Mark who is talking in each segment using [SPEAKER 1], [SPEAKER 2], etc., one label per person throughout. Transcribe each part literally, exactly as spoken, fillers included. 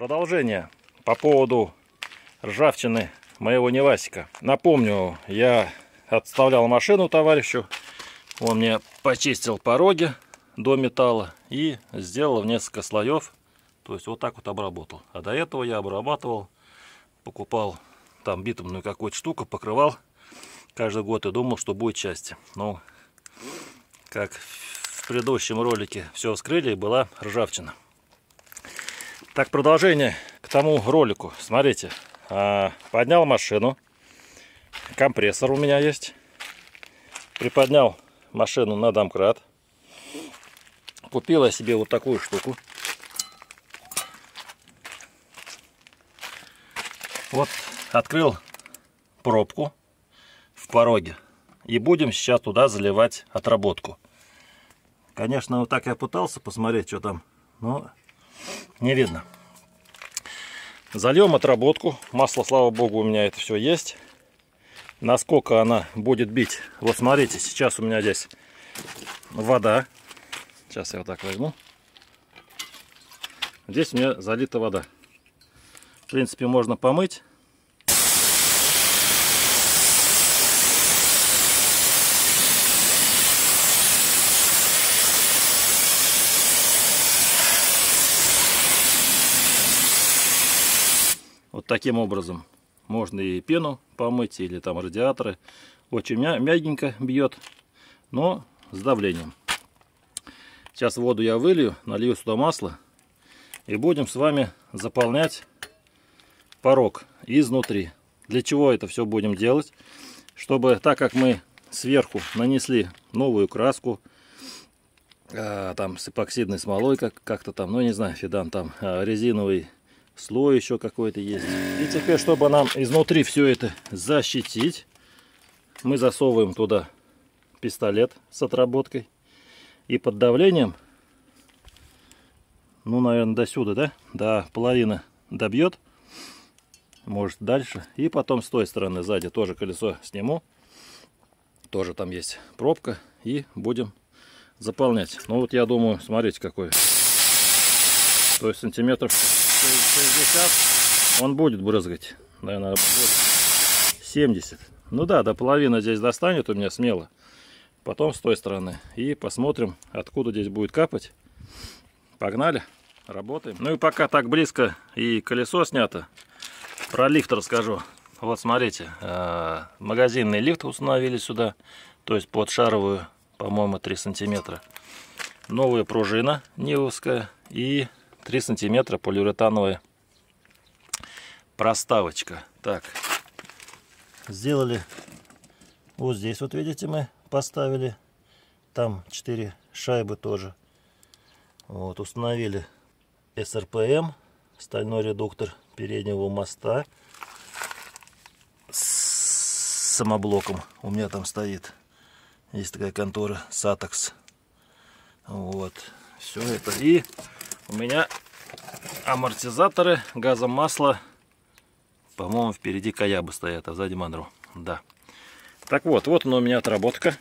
[SPEAKER 1] Продолжение по поводу ржавчины моего Невасика. Напомню, я отставлял машину товарищу. Он мне почистил пороги до металла и сделал в несколько слоев. То есть вот так вот обработал. А до этого я обрабатывал, покупал там битумную какую-то штуку, покрывал каждый год и думал, что будет счастье. Но как в предыдущем ролике все вскрыли, и была ржавчина. Так, продолжение к тому ролику. Смотрите, поднял машину, компрессор у меня есть, приподнял машину на домкрат, купил я себе вот такую штуку. Вот открыл пробку в пороге и будем сейчас туда заливать отработку. Конечно, вот так я пытался посмотреть, что там, но не видно. Зальем отработку. Масло, слава богу, у меня это все есть. Насколько она будет бить? Вот смотрите, сейчас у меня здесь вода. Сейчас я вот так возьму. Здесь у меня залита вода. В принципе, можно помыть. Вот таким образом можно и пену помыть, или там радиаторы. Очень мягенько бьет, но с давлением. Сейчас воду я вылью, налью сюда масло и будем с вами заполнять порог изнутри. Для чего это все будем делать? Чтобы, так как мы сверху нанесли новую краску, а, там с эпоксидной смолой, как как-то там, ну не знаю, Фидан, там а, резиновый слой еще какой-то есть. И теперь, чтобы нам изнутри все это защитить, мы засовываем туда пистолет с отработкой и под давлением, ну, наверное, до сюда, да, до половины добьет, может дальше. И потом с той стороны сзади тоже колесо сниму, тоже там есть пробка, и будем заполнять. Ну вот я думаю, смотрите какой, то есть сантиметров шестьдесят он будет брызгать, наверное, будет семьдесят. Ну да, до половины здесь достанет у меня смело. Потом с той стороны и посмотрим, откуда здесь будет капать. Погнали, работаем. Ну и пока так близко и колесо снято, про лифт расскажу. Вот смотрите, магазинный лифт установили сюда, то есть под шаровую, по-моему, три сантиметра. Новая пружина нивовская и три сантиметра полиуретановая проставочка. Так, сделали вот здесь, вот видите, мы поставили, там четыре шайбы тоже. Вот, установили эс эр пэ эм, стальной редуктор переднего моста с самоблоком. У меня там стоит, есть такая контора Сатекс. Вот, все это. И у меня амортизаторы, газом, масло. По-моему, впереди Каябы стоят, а сзади Монро. Да. Так вот, вот у меня отработка.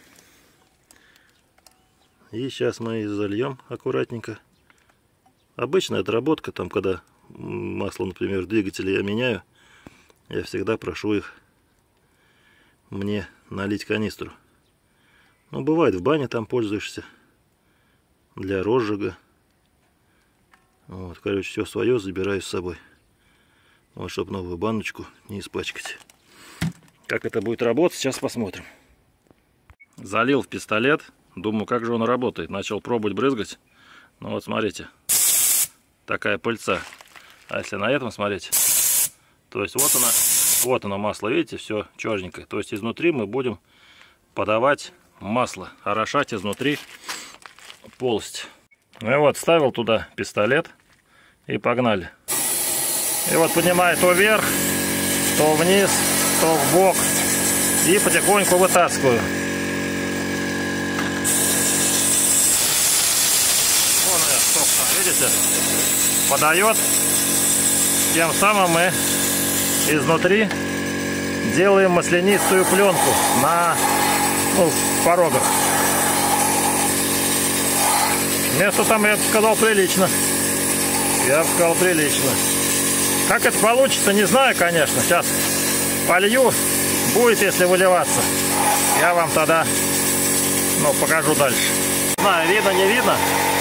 [SPEAKER 1] И сейчас мы ее зальем аккуратненько. Обычная отработка, там, когда масло, например, в двигателе я меняю, я всегда прошу их мне налить канистру. Ну, бывает, в бане там пользуешься для розжига. Вот, короче, все свое забираю с собой. Вот, чтобы новую баночку не испачкать. Как это будет работать, сейчас посмотрим. Залил в пистолет. Думаю, как же он работает. Начал пробовать брызгать. Ну вот, смотрите. Такая пыльца. А если на этом смотреть, то есть вот она, вот оно масло, видите, все черненькое. То есть изнутри мы будем подавать масло, орошать изнутри полость. Ну и вот, ставил туда пистолет и погнали. И вот поднимаю то вверх, то вниз, то в бок и потихоньку вытаскиваю. Вон она, собственно, видите, подает. Тем самым мы изнутри делаем маслянистую пленку на, ну, порогах. Место там, я бы сказал, прилично. Я бы сказал, прилично. Как это получится, не знаю, конечно. Сейчас полью. Будет, если выливаться. Я вам тогда, ну, покажу дальше. Не знаю, видно, не видно.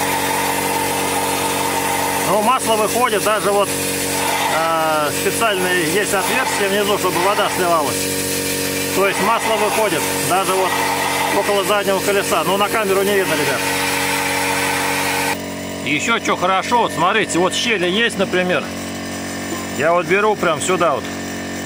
[SPEAKER 1] Но масло выходит. Даже вот э, специальные есть отверстия внизу, чтобы вода сливалась. То есть масло выходит. Даже вот около заднего колеса. Но на камеру не видно, ребят. Еще что хорошо, вот смотрите, вот щели есть, например. Я вот беру прям сюда вот.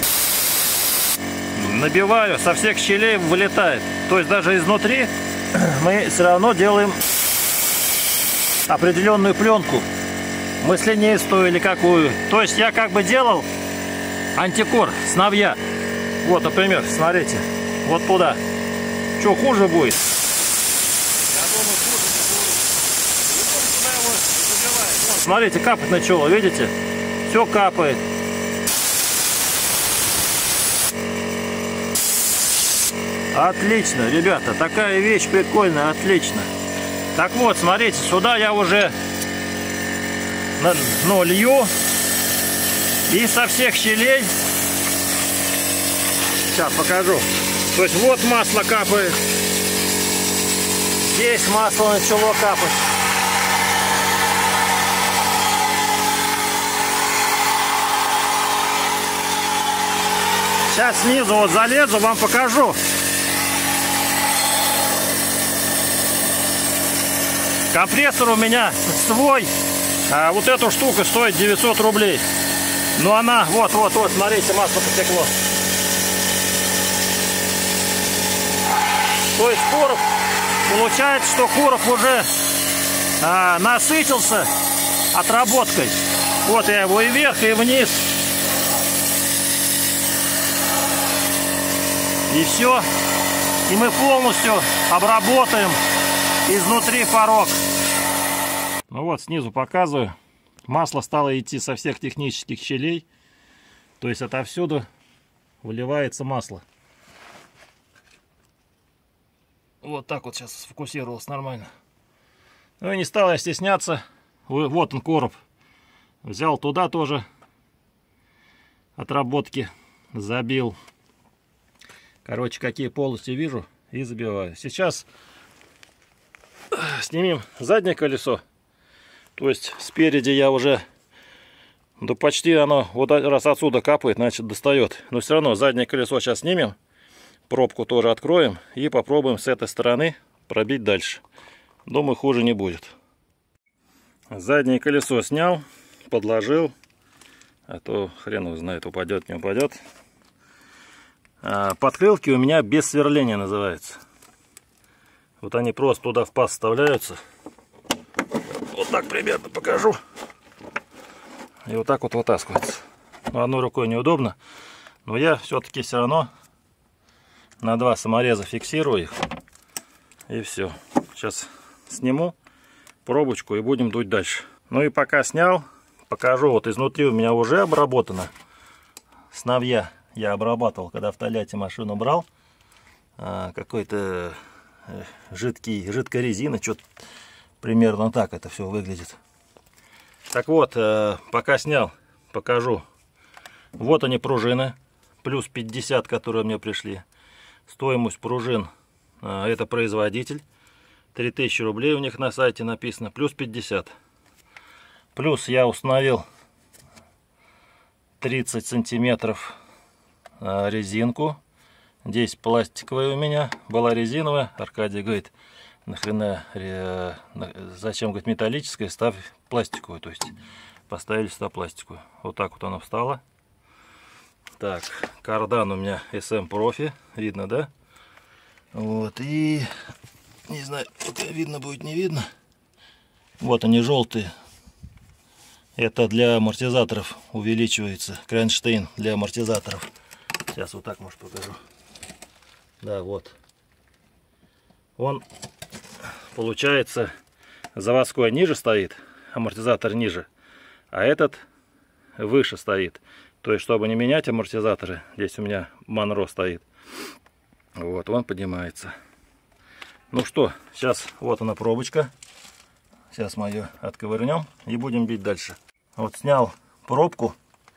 [SPEAKER 1] Набиваю, со всех щелей вылетает. То есть даже изнутри мы все равно делаем определенную пленку. Маслянистую или какую. То есть я как бы делал антикор, сновья. Вот, например, смотрите, вот туда. Что, хуже будет? Я думаю, хуже не будет. Вот, смотрите, капать начало, видите? Все капает. Отлично, ребята, такая вещь прикольная, отлично. Так вот, смотрите, сюда я уже ну, лью. И со всех щелей. Сейчас покажу. То есть вот масло капает. Здесь масло начало капать. Сейчас снизу вот залезу, вам покажу. Компрессор у меня свой. А вот эту штуку стоит девятьсот рублей. Но она, вот, вот, вот, смотрите, масло потекло. То есть короб, получается, что короб уже а, насытился отработкой. Вот я его и вверх, и вниз. И все. И мы полностью обработаем изнутри порог. Ну вот, снизу показываю. Масло стало идти со всех технических щелей. То есть отовсюду выливается масло. Вот так вот сейчас сфокусировалось нормально. Ну и не стал я стесняться. Вот он, короб. Взял туда тоже отработки. Забил. Короче, какие полости вижу и забиваю. Сейчас снимем заднее колесо. То есть спереди я уже, да почти оно, вот раз отсюда капает, значит достает. Но все равно заднее колесо сейчас снимем. Пробку тоже откроем и попробуем с этой стороны пробить дальше. Думаю, хуже не будет. Заднее колесо снял, подложил. А то хрен его знает, упадет, не упадет. Подкрылки у меня без сверления называются. Вот они просто туда в паз вставляются. Вот так примерно покажу. И вот так вот вытаскивается. Ну, одной рукой неудобно. Но я все-таки все равно на два самореза фиксирую их. И все. Сейчас сниму пробочку и будем дуть дальше. Ну и пока снял, покажу. Вот изнутри у меня уже обработано. Сновья я обрабатывал, когда в Тольятти машину брал. Какой-то жидкий, жидкая резина. Что-то примерно так это все выглядит. Так вот, пока снял, покажу. Вот они, пружины. Плюс пятьдесят, которые мне пришли. Стоимость пружин, это производитель. три тысячи рублей у них на сайте написано. Плюс пятьдесят. Плюс я установил тридцать сантиметров резинку. Здесь пластиковая у меня. Была резиновая. Аркадий говорит, нахрена, зачем, говорит, металлическая, ставь пластиковую. То есть поставили сюда пластиковую. Вот так вот она встала. Так, кардан у меня эс эм Profi. Видно, да? Вот, и не знаю, видно будет, не видно. Вот они, желтые. Это для амортизаторов увеличивается. Кронштейн для амортизаторов. Сейчас вот так, может, покажу. Да, вот. Он, получается, заводской ниже стоит, амортизатор ниже, а этот выше стоит. То есть, чтобы не менять амортизаторы, здесь у меня Монро стоит. Вот, он поднимается. Ну что, сейчас вот она пробочка. Сейчас мы ее отковырнем и будем бить дальше. Вот снял пробку.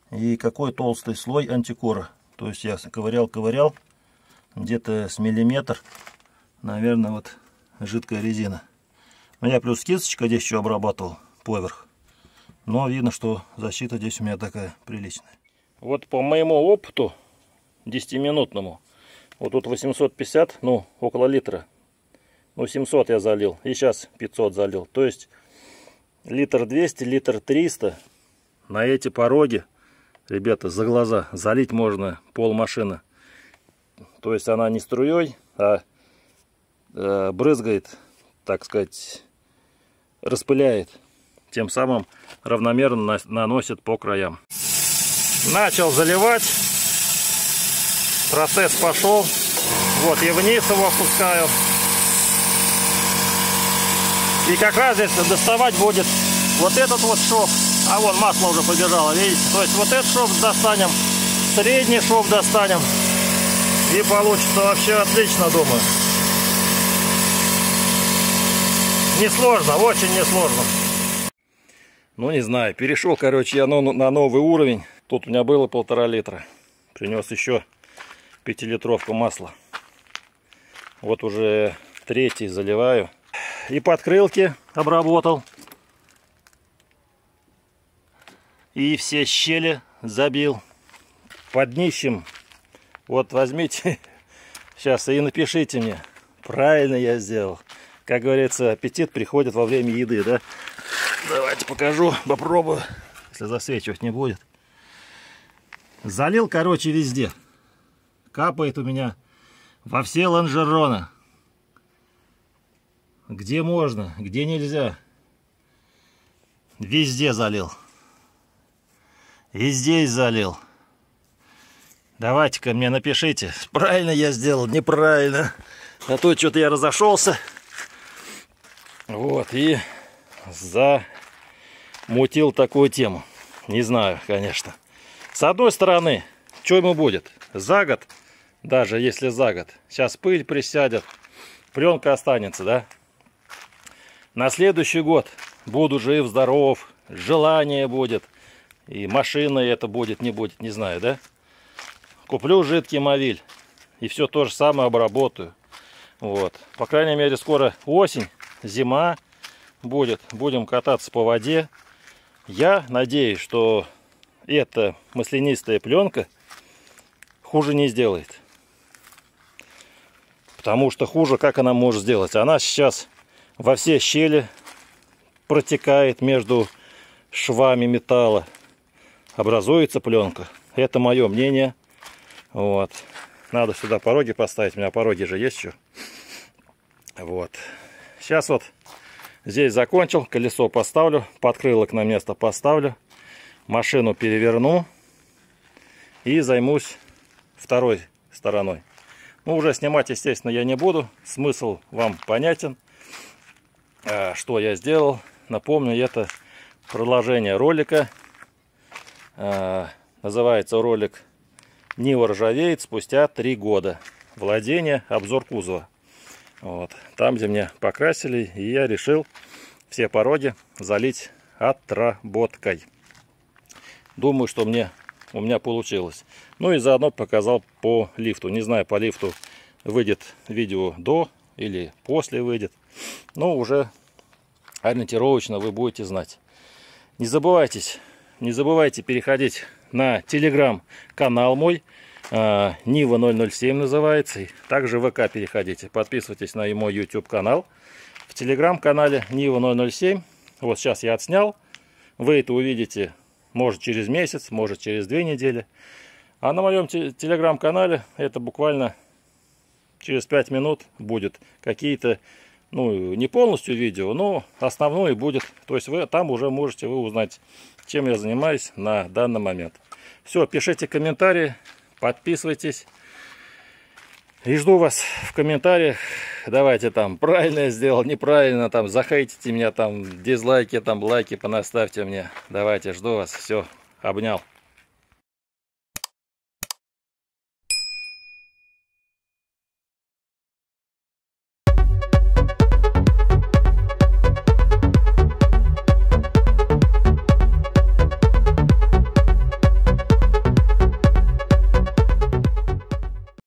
[SPEAKER 1] И какой толстый слой антикора. То есть я ковырял-ковырял, где-то с миллиметр, наверное, вот жидкая резина. У меня плюс кисточка здесь еще обрабатывал поверх. Но видно, что защита здесь у меня такая приличная. Вот по моему опыту десятиминутному, вот тут восемьсот пятьдесят, ну около литра. Ну семьсот я залил и сейчас пятьсот залил. То есть литр двести, литр триста на эти пороги, ребята, за глаза залить можно пол машины. То есть она не струей, а э, брызгает, так сказать, распыляет. Тем самым равномерно наносит по краям. Начал заливать. Процесс пошел. Вот, и вниз его опускаю. И как раз здесь доставать будет вот этот вот шов. А вон масло уже побежало, видите? То есть вот этот шов достанем, средний шов достанем. И получится вообще отлично, думаю. Несложно, очень несложно. Ну, не знаю, перешел, короче, я на новый уровень. Тут у меня было полтора литра. Принес еще пятилитровку масла. Вот уже третий заливаю. И подкрылки обработал. И все щели забил. Под днищем. Вот возьмите сейчас и напишите мне. Правильно я сделал. Как говорится, аппетит приходит во время еды, да? Давайте покажу, попробую, если засвечивать не будет. Залил, короче, везде. Капает у меня во все лонжероны. Где можно, где нельзя. Везде залил. И здесь залил. Давайте-ка мне напишите, правильно я сделал, неправильно. А то что-то я разошелся. Вот, и замутил такую тему. Не знаю, конечно. С одной стороны, что ему будет? За год, даже если за год, сейчас пыль присядет, пленка останется, да? На следующий год буду жив-здоров, желание будет, и машина это будет, не будет, не знаю, да? Куплю жидкий мовиль, и все то же самое обработаю. Вот. По крайней мере, скоро осень, зима будет, будем кататься по воде. Я надеюсь, что эта маслянистая пленка хуже не сделает. Потому что хуже как она может сделать? Она сейчас во все щели протекает между швами металла. Образуется пленка. Это мое мнение. Вот. Надо сюда пороги поставить. У меня пороги же есть еще. Вот. Сейчас вот здесь закончил. Колесо поставлю. Подкрылок на место поставлю. Машину переверну. И займусь второй стороной. Ну, уже снимать, естественно, я не буду. Смысл вам понятен. Что я сделал? Напомню, это продолжение ролика. Называется ролик «Нива ржавеет спустя три года. Владение, обзор кузова». Вот. Там, где мне покрасили, и я решил все пороги залить отработкой. Думаю, что мне, у меня получилось. Ну и заодно показал по лифту. Не знаю, по лифту выйдет видео до или после выйдет. Но уже ориентировочно вы будете знать. Не забывайтесь, не забывайте переходить на телеграм-канал мой. Нива ноль ноль семь называется. Также в ВК переходите. Подписывайтесь на мой YouTube канал. В телеграм-канале Нива ноль ноль семь. Вот сейчас я отснял. Вы это увидите, может, через месяц, может, через две недели. А на моем телеграм-канале это буквально через пять минут будет какие-то, ну, не полностью видео, но основное будет. То есть вы там уже можете вы узнать, чем я занимаюсь на данный момент. Все, пишите комментарии, подписывайтесь. И жду вас в комментариях. Давайте там, правильно я сделал, неправильно, там, захейтите меня, там, дизлайки, там, лайки понаставьте мне. Давайте, жду вас. Все, обнял.